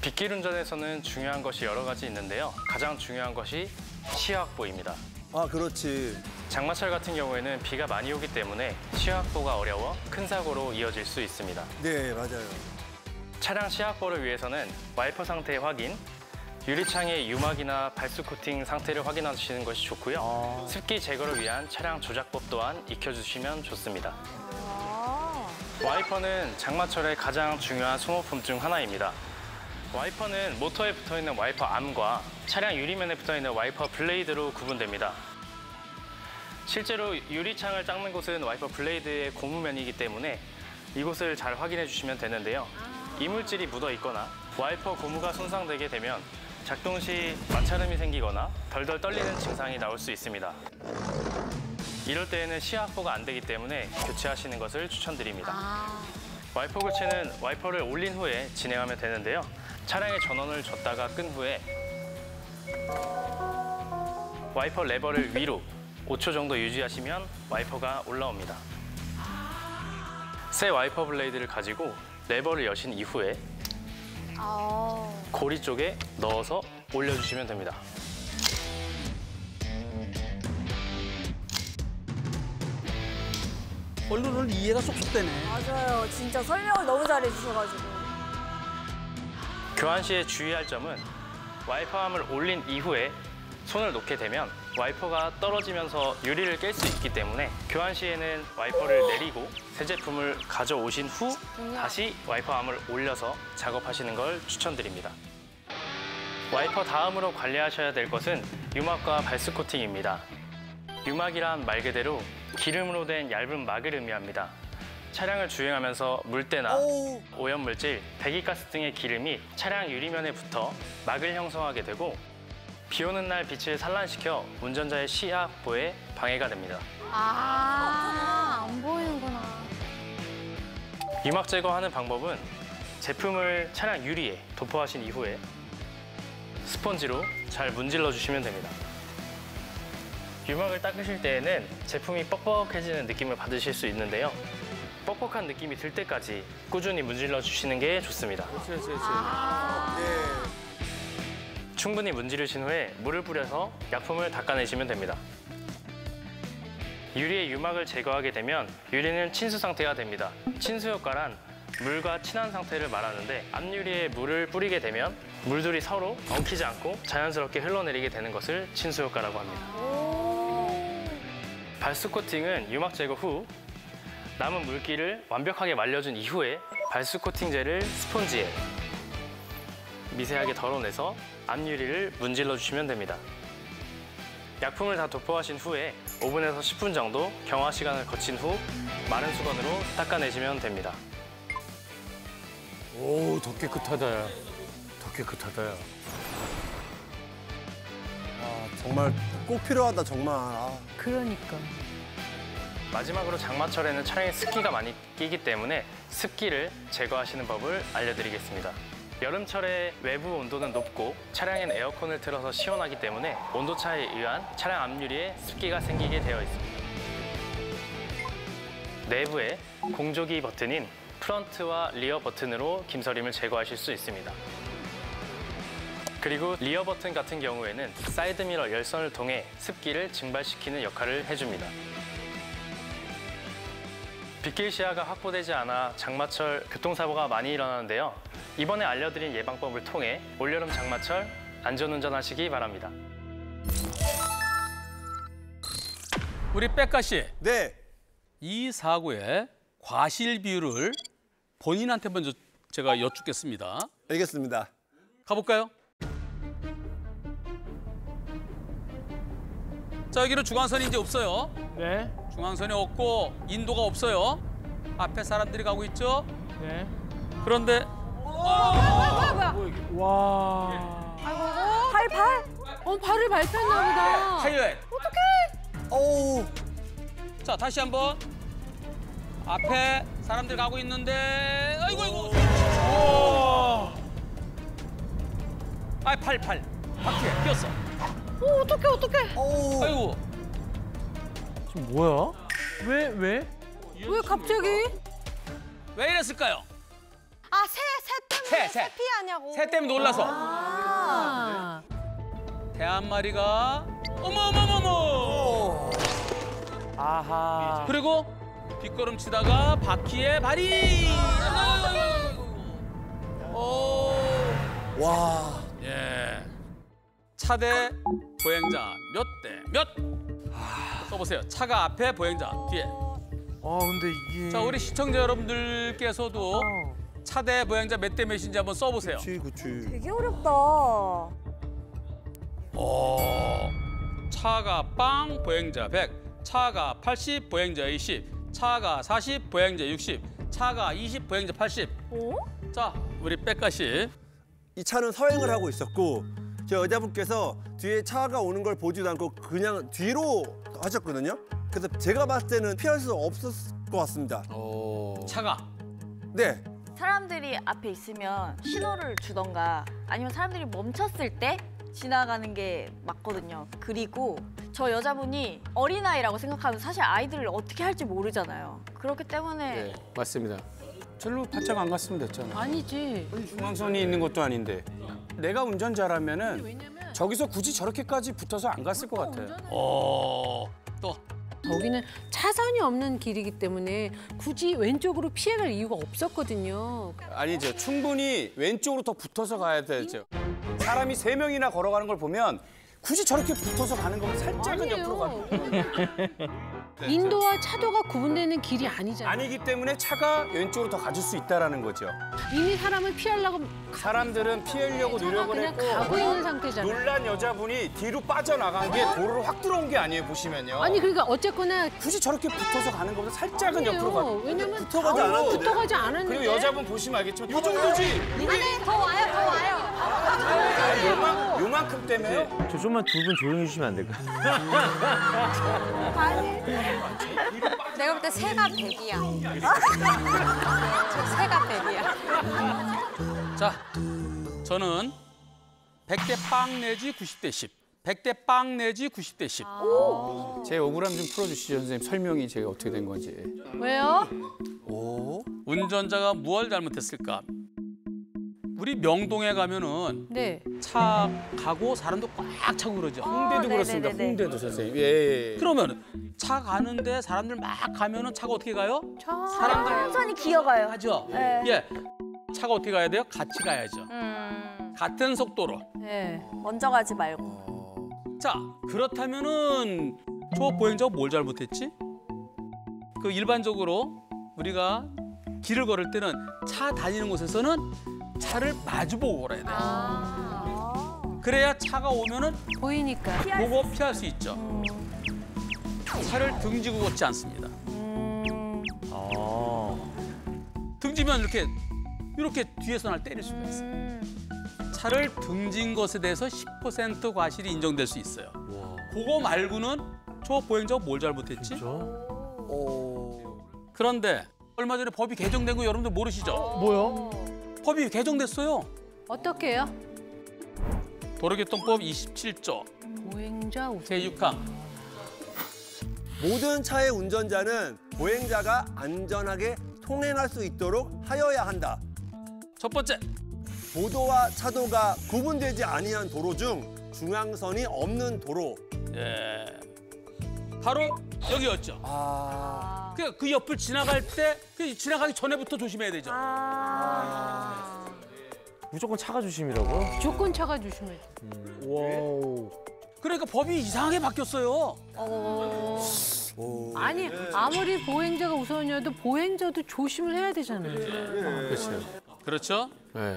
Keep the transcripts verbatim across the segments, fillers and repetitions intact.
빗길 운전에서는 중요한 것이 여러 가지 있는데요. 가장 중요한 것이 시야 확보입니다. 아, 그렇지. 장마철 같은 경우에는 비가 많이 오기 때문에 시야 확보가 어려워 큰 사고로 이어질 수 있습니다. 네, 맞아요. 차량 시야 확보를 위해서는 와이퍼 상태 확인, 유리창의 유막이나 발수 코팅 상태를 확인하시는 것이 좋고요. 아... 습기 제거를 위한 차량 조작법 또한 익혀주시면 좋습니다. 아... 와이퍼는 장마철의 가장 중요한 소모품 중 하나입니다. 와이퍼는 모터에 붙어있는 와이퍼 암과 차량 유리면에 붙어있는 와이퍼 블레이드로 구분됩니다. 실제로 유리창을 닦는 곳은 와이퍼 블레이드의 고무면이기 때문에 이곳을 잘 확인해 주시면 되는데요. 이물질이 묻어 있거나 와이퍼 고무가 손상되게 되면 작동 시 마찰음이 생기거나 덜덜 떨리는 증상이 나올 수 있습니다. 이럴 때에는 시야 확보가 안 되기 때문에 교체하시는 것을 추천드립니다. 아... 와이퍼 교체는 와이퍼를 올린 후에 진행하면 되는데요. 차량의 전원을 줬다가 끈 후에 와이퍼 레버를 위로 오 초 정도 유지하시면 와이퍼가 올라옵니다. 새 와이퍼 블레이드를 가지고 레버를 여신 이후에 아... 고리 쪽에 넣어서 올려주시면 됩니다. 오늘은 이해가 쏙쏙 되네. 맞아요. 진짜 설명을 너무 잘해주셔가지고. 교환 시에 주의할 점은 와이퍼암을 올린 이후에 손을 놓게 되면 와이퍼가 떨어지면서 유리를 깰 수 있기 때문에 교환 시에는 와이퍼를 내리고 새 제품을 가져오신 후 다시 와이퍼암을 올려서 작업하시는 걸 추천드립니다. 와이퍼 다음으로 관리하셔야 될 것은 유막과 발수 코팅입니다. 유막이란 말 그대로 기름으로 된 얇은 막을 의미합니다. 차량을 주행하면서 물때나 오. 오염물질, 배기가스 등의 기름이 차량 유리면에 붙어 막을 형성하게 되고 비 오는 날 빛을 산란시켜 운전자의 시야 확보에 방해가 됩니다. 아, 안 보이는구나. 유막 제거하는 방법은 제품을 차량 유리에 도포하신 이후에 스펀지로 잘 문질러 주시면 됩니다. 유막을 닦으실 때에는 제품이 뻑뻑해지는 느낌을 받으실 수 있는데요. 뻑뻑한 느낌이 들 때까지 꾸준히 문질러 주시는 게 좋습니다. 그렇지, 그렇지. 아 네. 충분히 문지르신 후에 물을 뿌려서 약품을 닦아내시면 됩니다. 유리의 유막을 제거하게 되면 유리는 친수 상태가 됩니다. 친수 효과란 물과 친한 상태를 말하는데 앞유리에 물을 뿌리게 되면 물들이 서로 엉키지 않고 자연스럽게 흘러내리게 되는 것을 친수 효과라고 합니다. 발수 코팅은 유막 제거 후 남은 물기를 완벽하게 말려준 이후에 발수 코팅제를 스폰지에 미세하게 덜어내서 앞유리를 문질러 주시면 됩니다. 약품을 다 도포하신 후에 오 분에서 십 분 정도 경화 시간을 거친 후 마른 수건으로 닦아내시면 됩니다. 오, 더 깨끗하다. 야. 더 깨끗하다. 야. 아, 정말 꼭 필요하다, 정말. 아. 그러니까. 마지막으로 장마철에는 차량에 습기가 많이 끼기 때문에 습기를 제거하시는 법을 알려드리겠습니다. 여름철에 외부 온도는 높고 차량엔 에어컨을 틀어서 시원하기 때문에 온도차에 의한 차량 앞유리에 습기가 생기게 되어 있습니다. 내부에 공조기 버튼인 프런트와 리어 버튼으로 김서림을 제거하실 수 있습니다. 그리고 리어 버튼 같은 경우에는 사이드미러 열선을 통해 습기를 증발시키는 역할을 해줍니다. 빗길 시야가 확보되지 않아 장마철 교통사고가 많이 일어나는데요. 이번에 알려드린 예방법을 통해 올여름 장마철 안전운전하시기 바랍니다. 우리 백가 씨. 네. 이 사고의 과실 비율을 본인한테 먼저 제가 여쭙겠습니다. 알겠습니다. 가볼까요? 자, 여기는 중앙선이 이제 없어요. 네. 중앙선이 없고 인도가 없어요. 앞에 사람들이 가고 있죠? 네. 그런데 뭐야, 뭐야, 뭐야. 와. 아이고, 발, 발. 어, 발을 밟혔나 보다. 하이웨이. 어떡해. 어우. 자, 다시 한번. 앞에 사람들 가고 있는데 아이고 아이고. 아, 팔, 팔. 바퀴에 끼었어. 오, 어떡해, 어떡해. 어우. 아이고. 지금 뭐야? 왜, 왜? 왜 갑자기? 왜 이랬을까요? 아, 새, 새 때문에. 새, 새. 피하냐고. 새 때문에 놀라서. 아. 새 한 마리가 어머 어머 어머 어머. 아하. 그리고 뒷걸음 치다가 바퀴에 발이. 오. 와. 예. 차대 보행자 몇 대 몇? 써보세요. 차가 앞에 보행자 뒤에. 아 근데 이게. 자 우리 시청자 여러분들께서도 차대 보행자 몇 대 몇인지 한번 써보세요. 그치, 그치. 되게 어렵다. 오. 차가 빵 보행자 백, 차가 팔십 보행자 이십, 차가 사십 보행자 육십, 차가 이십 보행자 팔십. 어? 자 우리 백가 씨. 이 차는 서행을 하고 있었고 저 여자분께서 뒤에 차가 오는 걸 보지도 않고 그냥 뒤로 하셨거든요. 그래서 제가 봤을 때는 피할 수 없었을 것 같습니다. 오. 차가. 네. 사람들이 앞에 있으면 신호를 주던가 아니면 사람들이 멈췄을 때 지나가는 게 맞거든요. 그리고 저 여자분이 어린아이라고 생각하면 사실 아이들을 어떻게 할지 모르잖아요. 그렇기 때문에 네, 맞습니다. 절로 바짝 안 갔으면 됐잖아. 아니지. 중앙선이 있는 것도 아닌데. 내가 운전자라면은 왜냐면 저기서 굳이 저렇게까지 붙어서 안 갔을 것 같아요. 오. 또. 거기는 차선이 없는 길이기 때문에 굳이 왼쪽으로 피해갈 이유가 없었거든요. 아니죠. 충분히 왼쪽으로 더 붙어서 가야 되죠. 사람이 세 명이나 걸어가는 걸 보면 굳이 저렇게 붙어서 가는 거면 살짝은 옆으로 가도 인도와 차도가 구분되는 길이 아니잖아요. 아니기 때문에 차가 왼쪽으로 더 가줄 수 있다라는 거죠. 이미 사람을 피하려고 사람들은 피하려고 차가 노력을 그냥 했고 가고 있는 상태잖아요. 놀란 여자분이 뒤로 빠져나간 게 도로로 확 들어온 게 아니에요, 보시면요. 아니 그러니까 어쨌거나 굳이 저렇게 붙어서 가는 것보다 살짝은 옆으로 가. 아니에요. 왜냐면 붙어가지 좌우로 않았는데. 붙어가지 않았는데. 그리고 여자분 보시면 알겠지만 이 정도지. 아니, 더 와요, 더 와요. 요만, 요만큼 때문에요. 저 좀만 두 분 조용히 해주시면 안 될까요? 내가 볼 때 새가 백이야. 새가 백이야. 자, 저는 백 대 빵 내지 구십 대 십. 백 대 빵 내지 구십 대 십. 제 억울함 좀 풀어주시죠, 선생님. 설명이 제가 어떻게 된 건지. 왜요? 운전자가 무엇을 잘못했을까? 우리 명동에 가면은 네. 차 가고 사람도 꽉 차고 그러죠. 홍대도 그렇습니다. 네네네네. 홍대도 선생님. 예, 예. 그러면 차 가는데 사람들 막 가면은 차가 어떻게 가요? 사람들 천천히 기어가요. 가죠. 네. 예. 차가 어떻게 가야 돼요? 같이 가야죠. 음, 같은 속도로. 네. 먼저 가지 말고. 자, 그렇다면은 저 보행자가 뭘 잘못했지? 그 일반적으로 우리가 길을 걸을 때는 차 다니는 곳에서는 차를 마주보고 걸어야 돼요. 아. 그래야 차가 오면은 보이니까. 보고 피할 수 있죠. 차를 등지고 걷지 않습니다. 아. 등지면 이렇게 이렇게 뒤에서 날 때릴 수가 있어요. 차를 등진 것에 대해서 십 퍼센트 과실이 인정될 수 있어요. 그거 말고는 저 보행자가 뭘 잘못했지? 오. 그런데 얼마 전에 법이 개정된 거 여러분들 모르시죠? 뭐요? 법이 개정됐어요. 어떻게 해요? 도로교통법 이십칠 조 보행자 우선. 제육 항. 모든 차의 운전자는 보행자가 안전하게 통행할 수 있도록 하여야 한다. 첫 번째, 보도와 차도가 구분되지 아니한 도로 중 중앙선이 없는 도로. 예, 바로 여기였죠. 아. 그, 그 옆을 지나갈 때, 그 지나가기 전에부터 조심해야 되죠. 아. 무조건 차가 주심이라고? 조건 차가 조심해. 와우. 그러니까 법이 이상하게 바뀌었어요. 어... 오. 아니 아무리 보행자가 우선이어도 보행자도 조심을 해야 되잖아요. 그렇죠. 그렇죠? 네.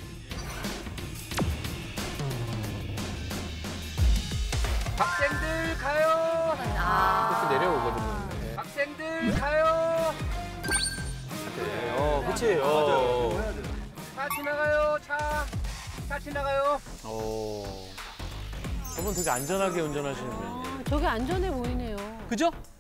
학생들 가요. 이렇게 내려오거든요. 네. 학생들 가요. 어, 그치. 어. 차 지나가요. 차. 차 지나가요. 어. 저분 되게 안전하게 운전하시는 분이에요. 저게 안전해 보이네요. 그죠?